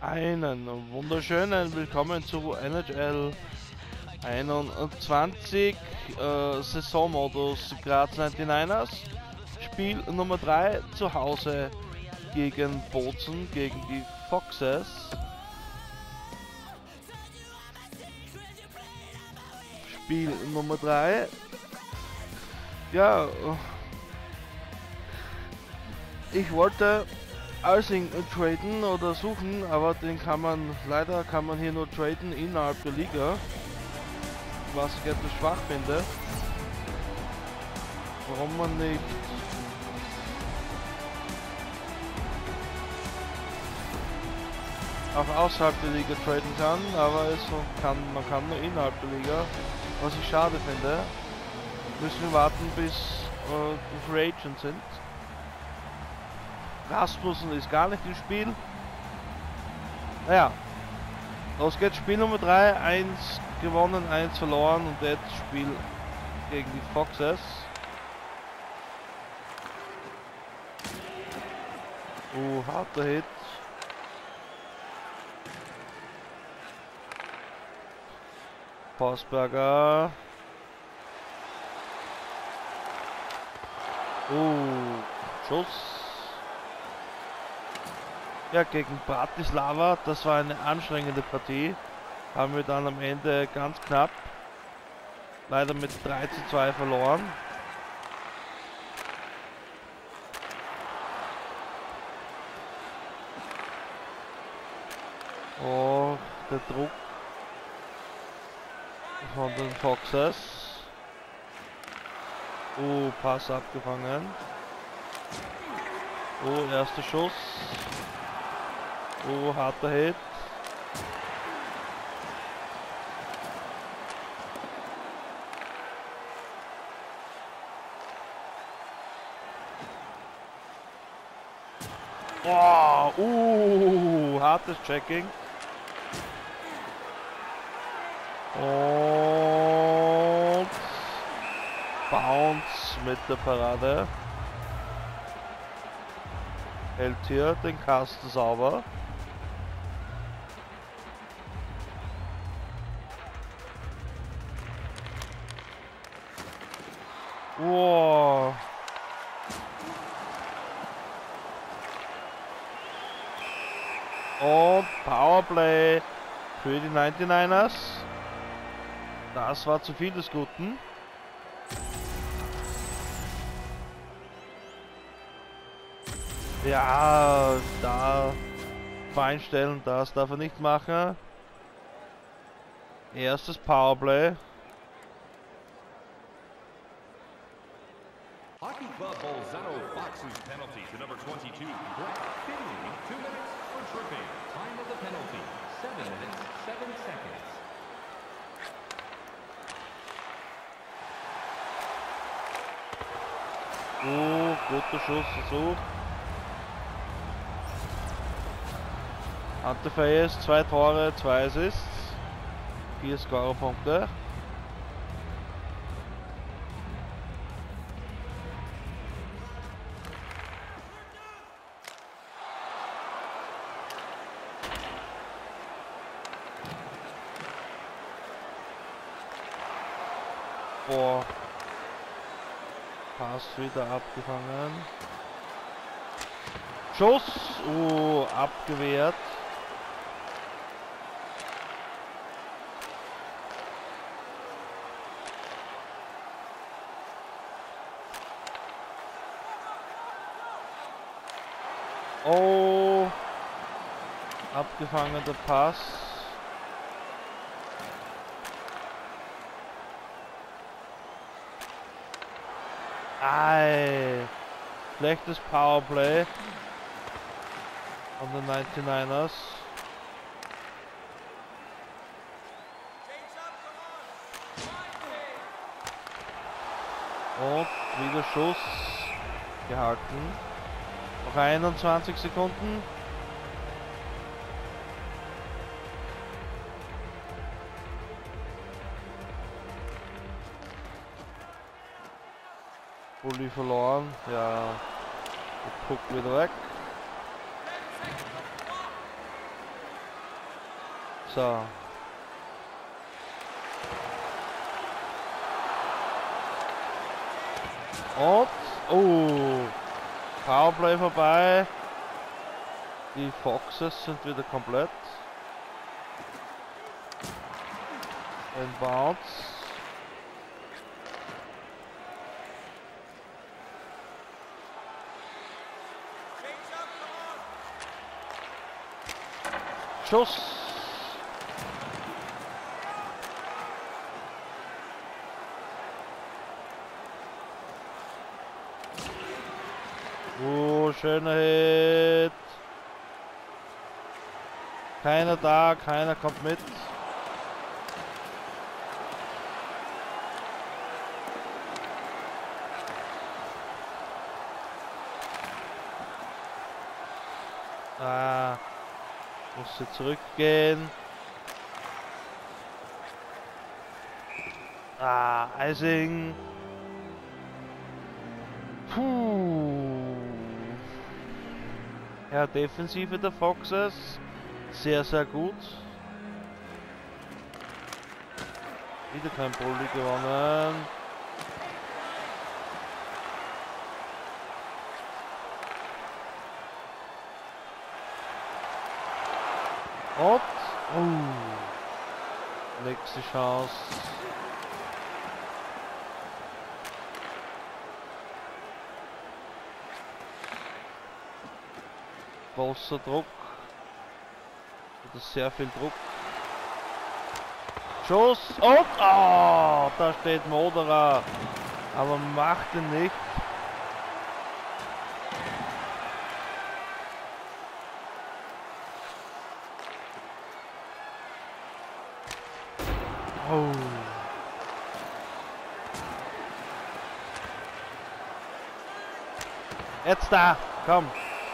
Einen wunderschönen Willkommen zu NHL 21 Saisonmodus Graz 99ers. Spiel Nummer 3 zu Hause gegen Bozen, gegen die Foxes. Spiel Nummer 3. Ja, ich wollte Alsing traden oder suchen, aber den leider kann man hier nur traden innerhalb der Liga, was ich etwas schwach finde. Warum man nicht auch außerhalb der Liga traden kann, aber man kann nur innerhalb der Liga, was ich schade finde. Müssen wir warten, bis Free Agent sind. Rasmussen ist gar nicht im Spiel. Naja, los geht's. Spiel Nummer 3, 1 gewonnen, 1 verloren und jetzt Spiel gegen die Foxes. Harter Hit. Forsberger. Schuss. Ja, gegen Bratislava, das war eine anstrengende Partie. Haben wir dann am Ende ganz knapp, leider mit 3:2 verloren. Oh, der Druck von den Foxes. Pass abgefangen. Erster Schuss. Harter Hit. Hartes Checking. Und Bounce mit der Parade. Hält hier den Kasten sauber. Und Powerplay für die 99ers. Das war zu viel des Guten. Ja, da feinstellen, das darf er nicht machen. Erstes Powerplay. Hockey Club Bolzano Foxes penalty to number 22, Brett Finley, 2 minutes for tripping. Time of the penalty, 7 minutes, 7 seconds. Guter Schussversuch. Ante Fayes, 2 Tore, 2 Assists, 4 Scorerpunkte. Pass wieder abgefangen. Schuss! Abgewehrt. Abgefangener Pass. Schlechtes Powerplay von den 99ers. Und wieder Schuss gehalten. Noch 21 Sekunden. Bulli verloren. Ja, der Puck wieder weg. So. Und, oh, Powerplay vorbei. Die Foxes sind wieder komplett. Ein Bounce. Schuss. Oh, schöner Hit. Keiner da, keiner kommt mit. Ah, musste zurückgehen. Ah, Icing. Puh. Ja, Defensive der Foxes. Sehr, sehr gut. Wieder kein Bulli gewonnen. Und, nächste Chance. Großer Druck. Oder sehr viel Druck. Schuss und, da steht Moderer. Aber macht ihn nicht. Oh. Jetzt da, komm.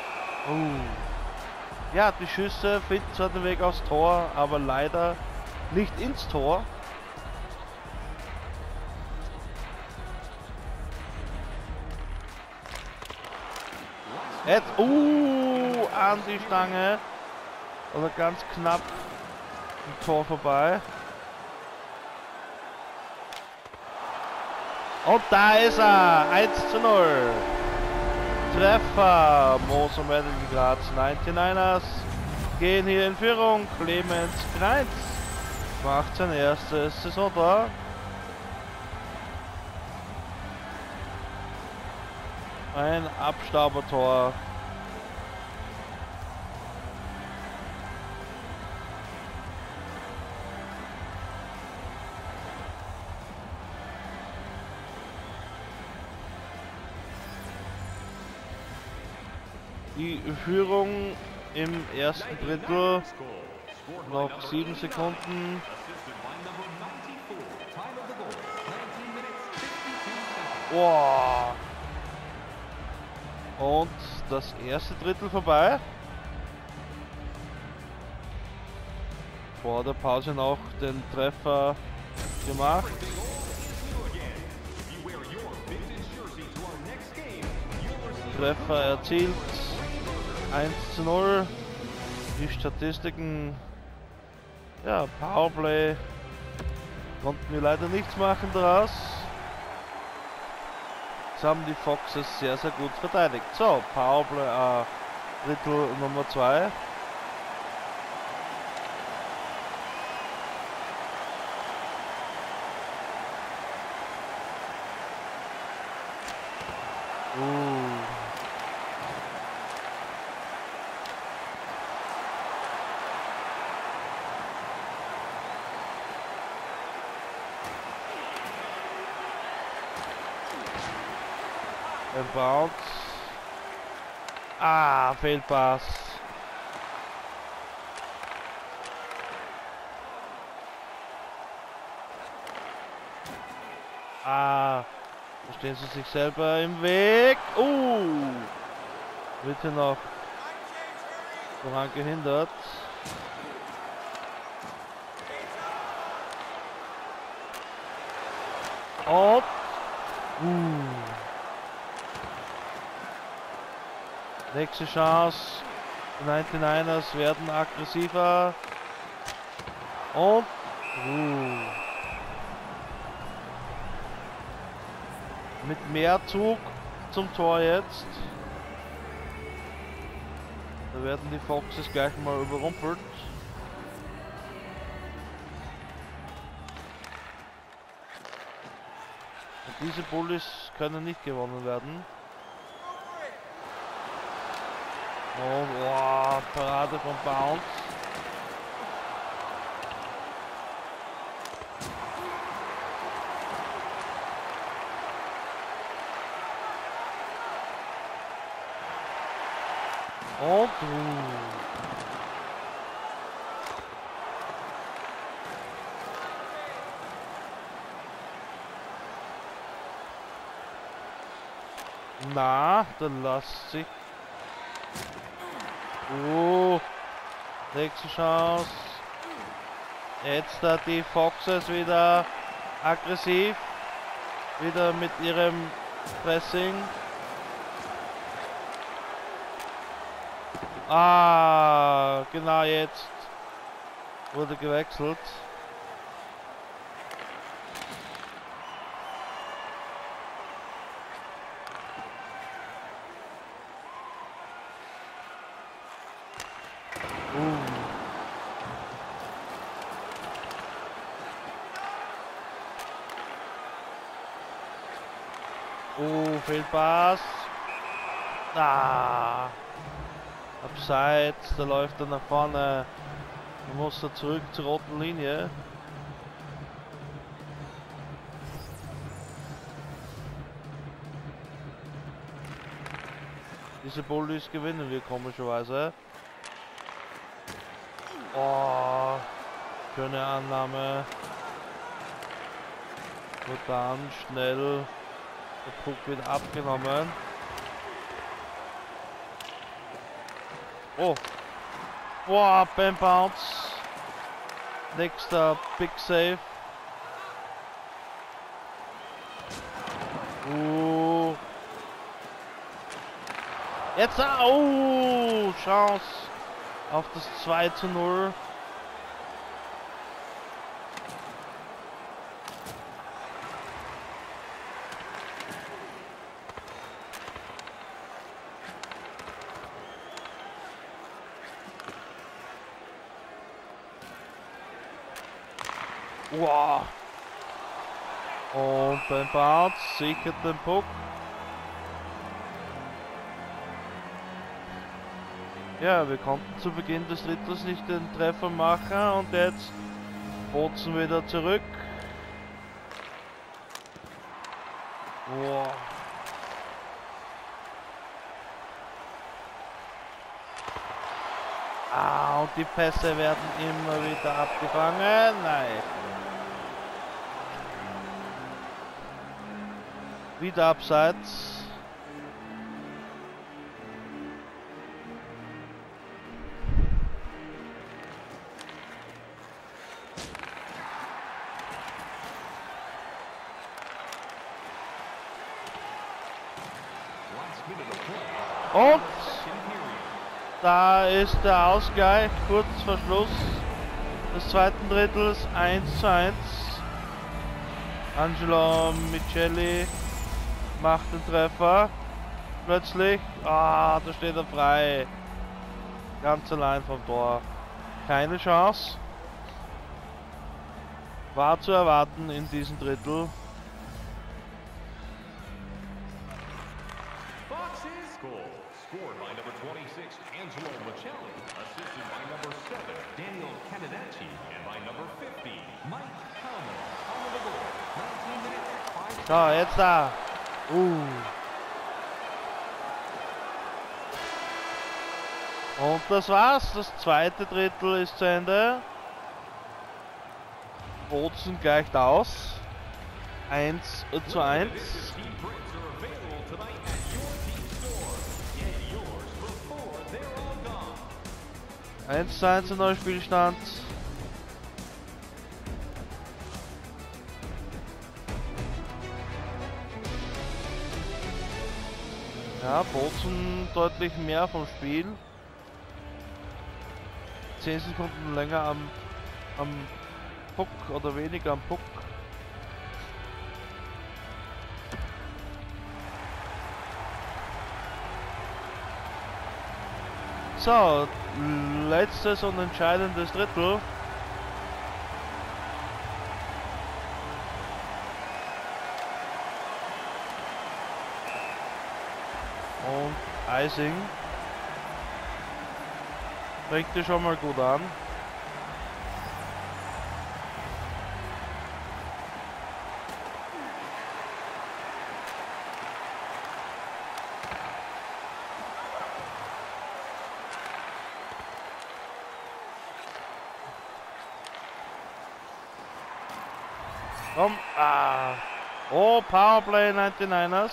Ja, die Schüsse finden zwar den Weg aufs Tor, aber leider nicht ins Tor. Jetzt, an die Stange. Oder ganz knapp im Tor vorbei. Und da ist er, 1:0. Treffer, Moser Metal Graz 99ers gehen hier in Führung. Clemens Kreitz macht sein erstes Saisontor. Ein Abstaubertor. Die Führung im ersten Drittel, noch 7 Sekunden. Wow. Und das erste Drittel vorbei. Vor der Pause noch den Treffer gemacht. Treffer erzielt. 1:0. Die Statistiken, ja, Powerplay konnten wir leider nichts machen daraus. Jetzt haben die Foxes sehr, sehr gut verteidigt. So, Powerplay, Drittel Nummer 2. Ein Bounce. Fehlpass. Da stehen sie sich selber im Weg. Wird hier noch daran gehindert. Und nächste Chance. Die 99ers werden aggressiver. Und mit mehr Zug zum Tor jetzt. Da werden die Foxes gleich mal überrumpelt. Und diese Bullies können nicht gewonnen werden. Und wow, Parade von Bounce. Und na, dann lass sich. Nächste Chance. Jetzt da die Foxes wieder aggressiv. Wieder mit ihrem Pressing. Ah, genau jetzt wurde gewechselt. Fehlpass. Ah. Abseits, da läuft er nach vorne. Da muss er zurück zur roten Linie. Diese Bullies gewinnen wir komischerweise. Oh, schöne Annahme. Und dann schnell der Puck wird abgenommen. Oh, boah, beim Bounce. Nächster Big Save. Jetzt, oh, Chance auf das 2:0. Wow. Und beim Bounce sichert den Puck. Ja, wir konnten zu Beginn des Drittels nicht den Treffer machen und jetzt Bozen wieder zurück. Wow. Ah, und die Pässe werden immer wieder abgefangen. Nein. Wieder abseits. Und da ist der Ausgleich kurz vor Schluss des zweiten Drittels 1:1. Angelo Micheli macht den Treffer. Plötzlich, da steht er frei. Ganz allein vom Tor. Keine Chance. War zu erwarten in diesem Drittel. Scored by number 26, Angelo Micheli, assisted by number 7, Daniel Canadacci, and by number 50, Mike Hellman. On the goal, 19 minutes, 5 So, jetzt da. Und das war's. Das zweite Drittel ist zu Ende. Bozen gleicht aus. 1:1. 1:1 neuer Spielstand. Ja, Bozen deutlich mehr vom Spiel. 10 Sekunden länger am Puck oder weniger am Puck. So, letztes und entscheidendes Drittel. Und Icing fängt die schon mal gut an. Komm, oh, Powerplay 99ers.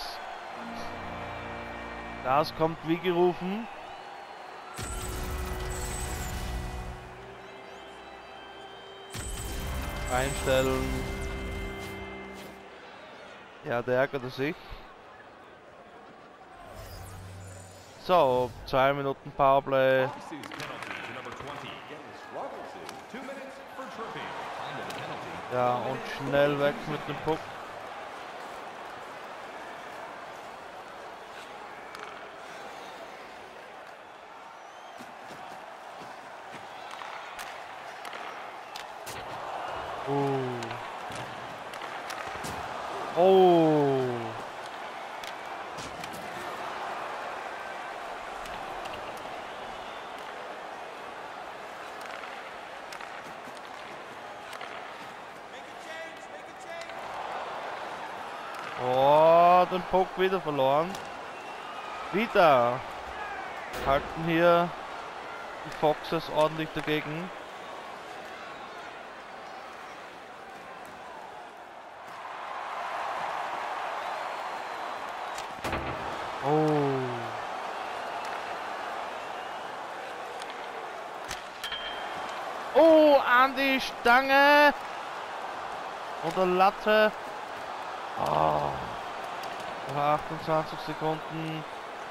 Das kommt wie gerufen. Einstellen. Ja, der ärgerte sich. So, 2 Minuten Powerplay. Ja, und schnell weg mit dem Puck. Oh. Oh, den Puck wieder verloren. Wieder halten hier die Foxes ordentlich dagegen. Oh, an die Stange. Oder Latte. Oh. 28 Sekunden.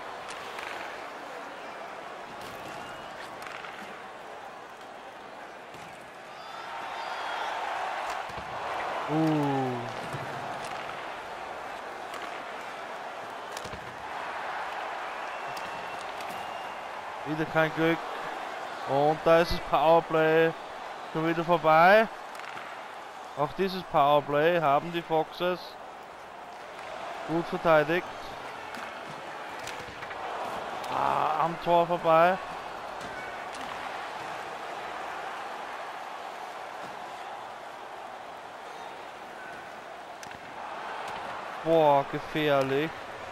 Wieder kein Glück. Und da ist das Powerplay schon wieder vorbei. Auch dieses Powerplay haben die Foxes gut verteidigt. Am Tor vorbei. Boah, gefährlich.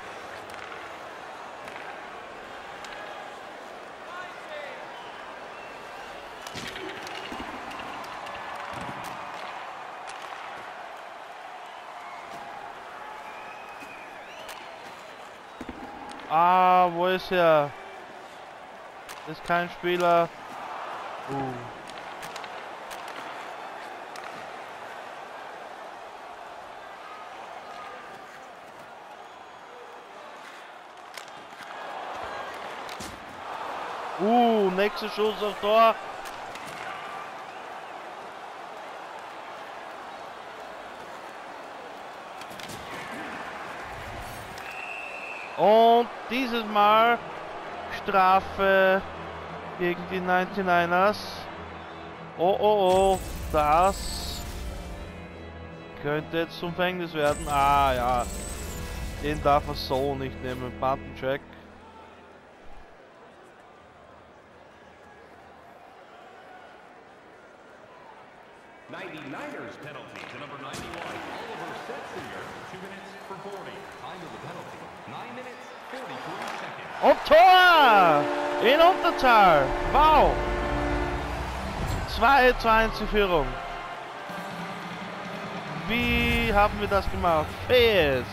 Wo ist er? Ist kein Spieler. Nächster Schuss auf Tor. Und dieses Mal Strafe gegen die 99ers. Oh, das könnte jetzt zum Fängnis werden. Ja, den darf er so nicht nehmen. Bantencheck. Niners penalty to number 91, Oliver Setzinger, 2 minutes for 40. Time of the penalty, 9 minutes, 43 seconds. Und Tor! In Unterzahl. Wow! 2-1 in Führung. Wie haben wir das gemacht? Fayes.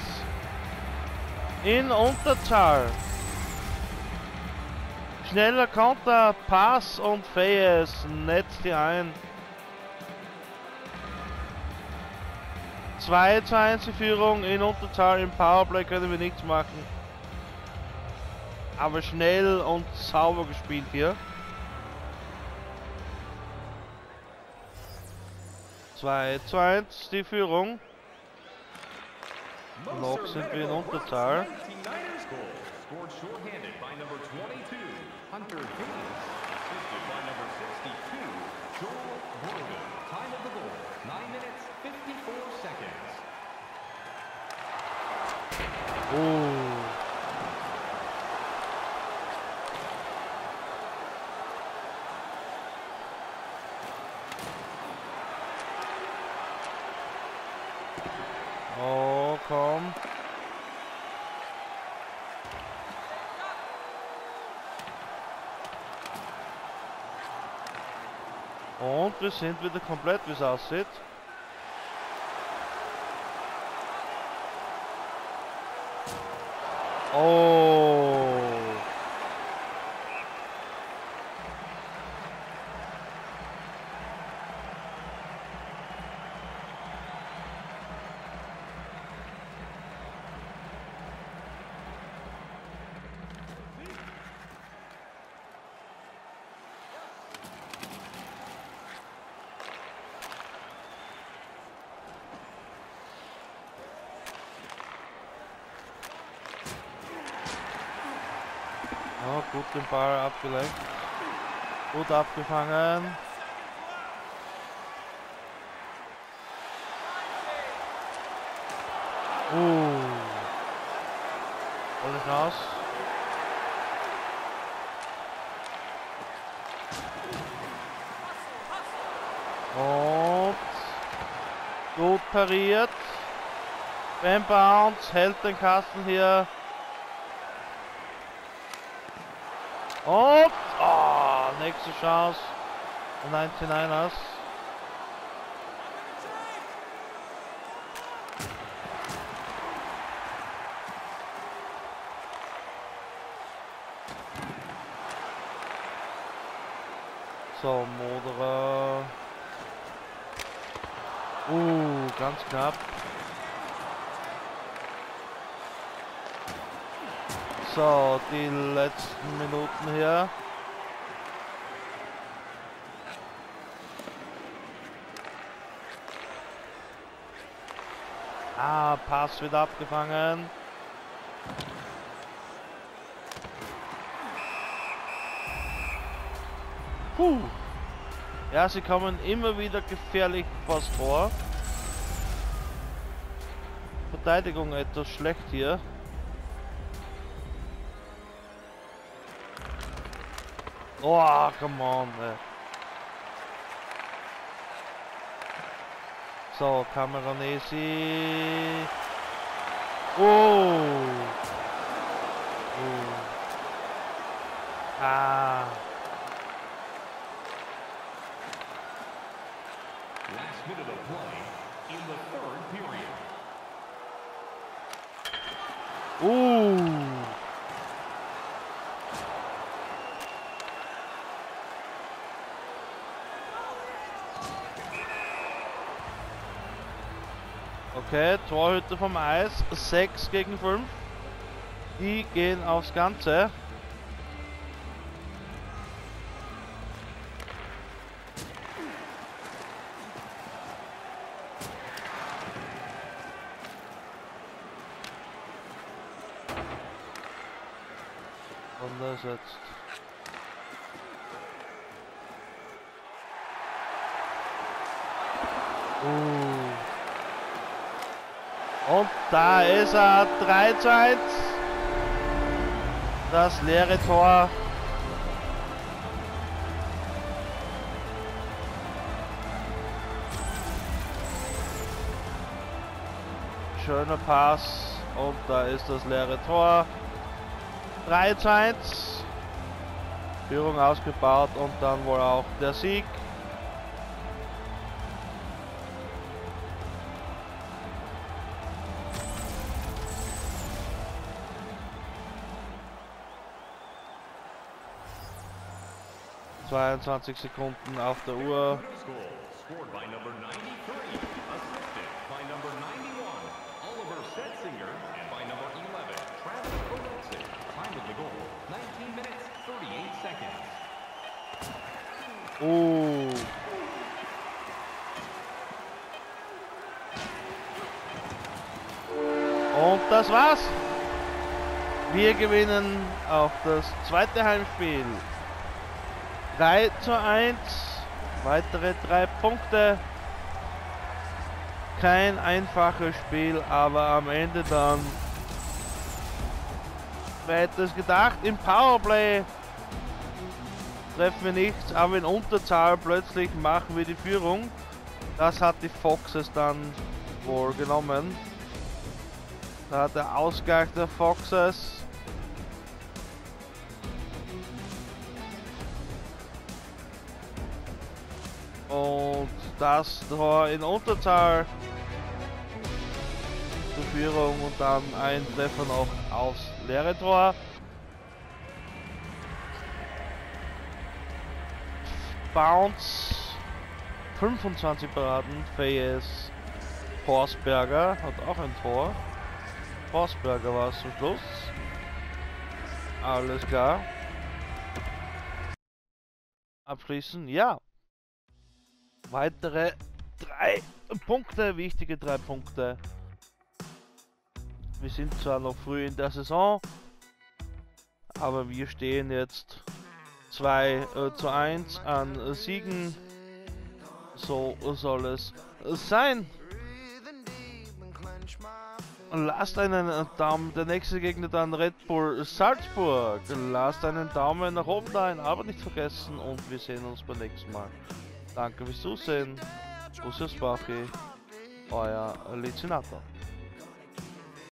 In Unterzahl. Schneller Konter, Pass und Fayes netzt die ein. 2-1 die Führung in Unterzahl. Im Powerplay können wir nichts machen. Aber schnell und sauber gespielt hier. 2:1 die Führung. Noch sind wir in Unterzahl. Scored shorthanded by number 22, Hunter Hayes, assisted by number 62, Joel Rogan. Time of the goal, 9 minutes, 54 seconds. Oh, komm. Und wir sind wieder komplett, wie es aussieht. Oh. Oh, gut den Ball abgelenkt. Gut abgefangen. Volle Chance. Und gut pariert. Beim Bounce hält den Kasten hier. Und nächste Chance. 99ers. So, Moderer. Ganz knapp. So, die letzten Minuten hier. Pass wird abgefangen. Ja, sie kommen immer wieder gefährlich vors Tor. Verteidigung etwas schlecht hier. Oh, come on, ey. So, Cameronesi. Last minute of play in the third period. Okay, Torhüter vom Eis, 6 gegen 5. Die gehen aufs Ganze. Und das jetzt. Und da ist er, 3:1. Das leere Tor. Schöner Pass und da ist das leere Tor. 3:1. Führung ausgebaut und dann wohl auch der Sieg. ...22 Sekunden auf der Uhr. Scored by number 93, assisted by number 91, Oliver Setzinger, and by number 11, Travis Robertson. Time of the goal, 19 minutes, 38 seconds. das war's. Wir gewinnen auch das zweite Heimspiel. 3:1. Weitere 3 Punkte. Kein einfaches Spiel, aber am Ende dann weiter als gedacht. Im Powerplay treffen wir nichts, aber in Unterzahl plötzlich machen wir die Führung. Das hat die Foxes dann wohl genommen. Da hat der Ausgleich der Foxes. Und das Tor in Unterzahl zur Führung und dann ein Treffer noch aufs leere Tor. Bounce 25 Paraden, Fayes Forsberger hat auch ein Tor. Forsberger war es zum Schluss. Alles klar. Abschließen, ja. Weitere 3 Punkte, wichtige 3 Punkte. Wir sind zwar noch früh in der Saison, aber wir stehen jetzt 2:1 an Siegen. So soll es sein. Lasst einen Daumen, der nächste Gegner dann Red Bull Salzburg. Lasst einen Daumen nach oben da, ein Abo nicht vergessen und wir sehen uns beim nächsten Mal. Danke fürs Zusehen. Busses Bachi, euer Lizinator.